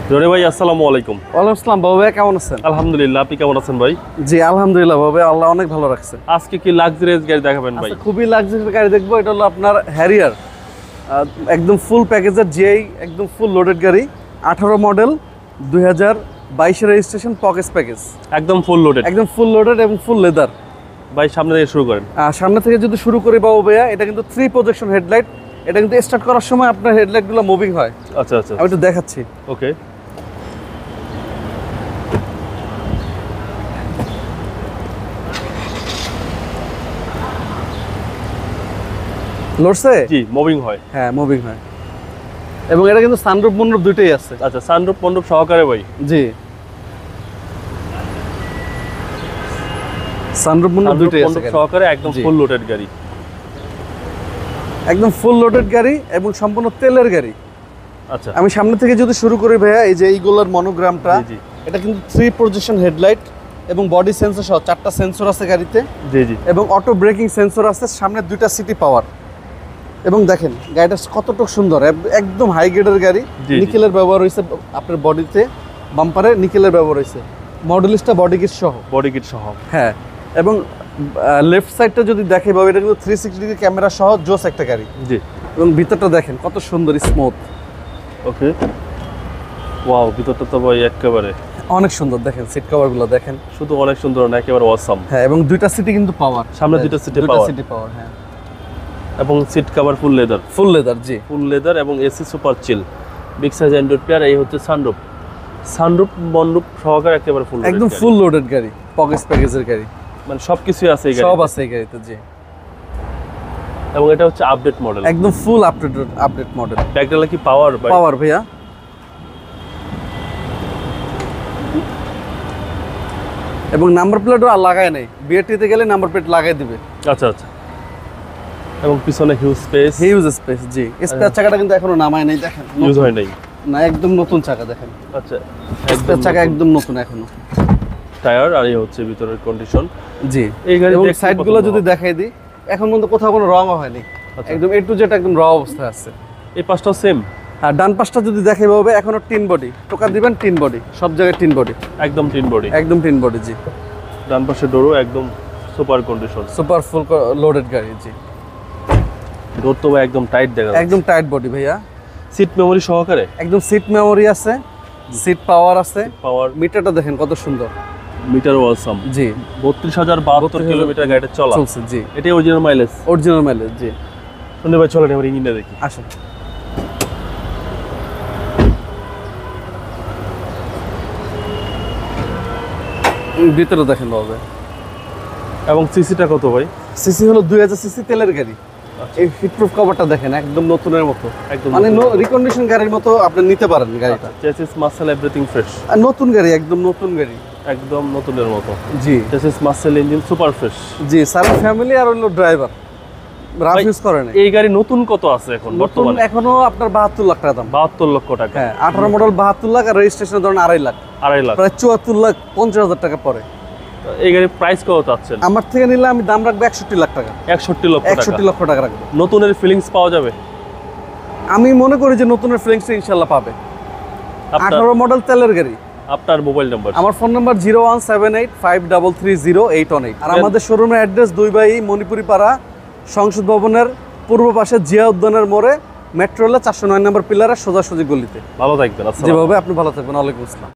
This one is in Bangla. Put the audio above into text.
জরে ভাই আসসালামু আলাইকুম। ওয়ালাইকুম আসসালাম বাবু ভাই, কেমন আছেন? আলহামদুলিল্লাহ, আপনি কেমন আছেন ভাই? জি আলহামদুলিল্লাহ বাবু ভাই, আল্লাহ অনেক ভালো রাখছে। আজকে কি লাক্সারিয়াস গাড়ি দেখাবেন ভাই? খুবই লাক্সারি গাড়ি দেখবো। এটা হলো আপনার হ্যারিয়ার, একদম ফুল প্যাকেজের জিআই, একদম ফুল লোডেড গাড়ি, 18 মডেল, 2022 রেজিস্ট্রেশন, পকেজ প্যাকেজ, একদম ফুল লোডেড। একদম ফুল লোডেড এবং ফুল লেদার। ভাই সামনে থেকে শুরু করেন। সামনে থেকে যদি শুরু করি বাবু ভাইয়া, এটা কিন্তু 3 প্রজেকশন হেডলাইট। এটা কিন্তু স্টার্ট করার সময় আপনার হেডলাইটগুলো মুভিং হয়। আচ্ছা আচ্ছা, আমি একটু দেখাচ্ছি। ওকে। লড়ছে? জি, মুভিং হয়। হ্যাঁ মুভিং হয়। এবং এটা কিন্তু সানরুফ মুনরুফ দুটোই আছে। আচ্ছা, সানরুফ মন্ডপ সহকারে ভাই? জি, সানরুফ মুনরুফ দুটোই আছে সহকারে, একদম ফুল লোডেড গাড়ি। একদম ফুল লোডেড গাড়ি এবং সম্পূর্ণ তেলের গাড়ি। আচ্ছা, আমি সামনে থেকে যদি শুরু করি ভাইয়া, এই যে এইগুলোর মনোগ্রামটা, জি। এটা কিন্তু 3 প্রজেকশন হেডলাইট এবং বডি সেন্সর সহ 4টা সেন্সর আছে গাড়িতে। জি জি। এবং অটো ব্রেকিং সেন্সর আছে, সামনে 2টা সিটি পাওয়ার। এবং দেখেন গাড়িটা কতটুকু সুন্দর, একদম হাই গ্রেডের গাড়ি। নিকেলের ব্যবহার হয়েছে আপনার বডিতে, বাম্পারে নিকেলের ব্যবহার হয়েছে। মডেলিস্টটা বডি কিট সহ। বডি কিট সহ, হ্যাঁ। এবং লেফট সাইডটা যদি দেখে বাবু, এটা কিন্তু 360 ডিগ্রি ক্যামেরা সহ জোস একটা গাড়ি। জি। এবং ভিতরটা দেখেন কত সুন্দর স্মুথ। ওকে, ওয়াও, ভিতরটা তো ভাই একেবারে অনেক সুন্দর। দেখেন সিট কভারগুলো দেখেন, শুধু অনেক সুন্দর না, একেবারে অসাম। হ্যাঁ। এবং 2টা সিটি কিন্তু পাওয়ার, সামনে 2টা সিটি পাওয়ার। হ্যাঁ। এবং seat cover full leather. Full leather, জি ফুল লেদার। এবং AC super chill, big size android player. এই হচ্ছে সানরুফ। সানরুফ মন্ডপ সহকারে একেবারে ফুল, একদম ফুল লোডেড গাড়ি, পকেজ প্যাকেজের গাড়ি, মানে সবকিছুই আছে এই গাড়িতে। সব আছে এই গাড়িতে, জি। এবং এটা হচ্ছে আপডেট মডেল, একদম ফুল আপডেট মডেল। ব্যাকডালা কি পাওয়ার? পাওয়ার ভাইয়া। এবং নাম্বার প্লেটও আর লাগায় নাই, বিআরটিতে গেলে নাম্বার প্লেট লাগাই দিবে। আচ্ছা আচ্ছা। এবং পিছনে হিউজ স্পেস, জি। স্পেয়ার চাকাটা কিন্তু এখনো নামায় নাই, দেখেন ইউজ হয় নাই না, একদম নতুন চাকা দেখেন। আচ্ছা, স্পেয়ার চাকা একদম নতুন এখনো। টায়ার। আর এই হচ্ছে ভিতরের কন্ডিশন, জি। এই গাড়ি এবং সাইডগুলো যদি দেখাই দিই, এখন পর্যন্ত কোথাও কোনো রঙও হয়নি, একদম এ টু জেড একদম র অবস্থায় আছে। এই পাশটাও সেম। আর ডান পাশটা যদি দেখাই পাবে, এখনো টিন বডি, টোকা দিবেন টিন বডি, সব জায়গায় টিন বডি, একদম টিন বডি, একদম টিন বডি, জি। ডান পাশে ডোরও একদম super condition, super full loaded গাড়ি, জি। ডোর তো একদম টাইট দেখা যাচ্ছে, একদম টাইট বডি ভাইয়া। সিট মেমোরি সহকারে, একদম সিট মেমোরি আছে, সিট পাওয়ার আছে। পাওয়ার। মিটারটা দেখেন কত সুন্দর, মিটার অসাম, জি। 32,072 কিলোমিটার গাড়িটা চলছে, জি। এটাই অরিজিনাল মাইলেজ, জি। শুনে ভাই চলেন এবার ইঞ্জিনটা দেখি। আসুন। ভিতরে দেখেন বাবা। এবং সিসিটা কত ভাই? সিসি হলো 2000 সিসি তেলের গাড়ি। এই হিটপ্রুফ কভারটা দেখেন, একদম নতুনের মতো, একদম মানে রিকন্ডিশন গাড়ির মতো আপনি নিতে পারেন গাড়িটা। চেসিস মাসেল এভরিথিং ফ্রেশ, আর নতুন গাড়ি, একদম নতুন গাড়ি, একদম নতুনের মতো, জি। Chassis muscle, engine super fresh, জি। সারা ফ্যামিলি আর হলো ড্রাইভার, রাফ ইউজ করে না। এই গাড়ি নতুন কত আছে এখন বর্তমানে? এখনো আপনার 72 লাখ টাকা দাম। 72 লক্ষ টাকা। হ্যাঁ, 18 মডেল 72 লাখ, আর রেজিস্ট্রেশন ধরুন 2.5 লাখ, 2.5 লাখ, প্রায় 74 লাখ 50,000 টাকা পড়ে। এই গাড়ির প্রাইস কত চাচ্ছেন? আমার থেকে নিলে আমি দাম রাখবো 61 লাখ টাকা। 61 লক্ষ টাকা, 61 লক্ষ টাকা রাখবো। নতুনের ফিলিংস পাওয়া যাবে? আমি মনে করি যে নতুনের ফিলিংস ইনশাআল্লাহ পাবে। 18 মডেল তেলের গাড়ি। আপনার মোবাইল নাম্বার? আমার ফোন নাম্বার 01785330818। আর আমাদের শোরুমের অ্যাড্রেস 2 বাই মণিপুরি পাড়া, সংসদ ভবনের পূর্ব পাশে জিয়া উদ্যানের মোড়ে, মেট্রো রেলের 409 নম্বর পিলারের সোজাসুজি গলিতে। ভালো থাকবেন। যেভাবে আপনি ভালো থাকবেন। ওয়ালাইকুম আসসালাম।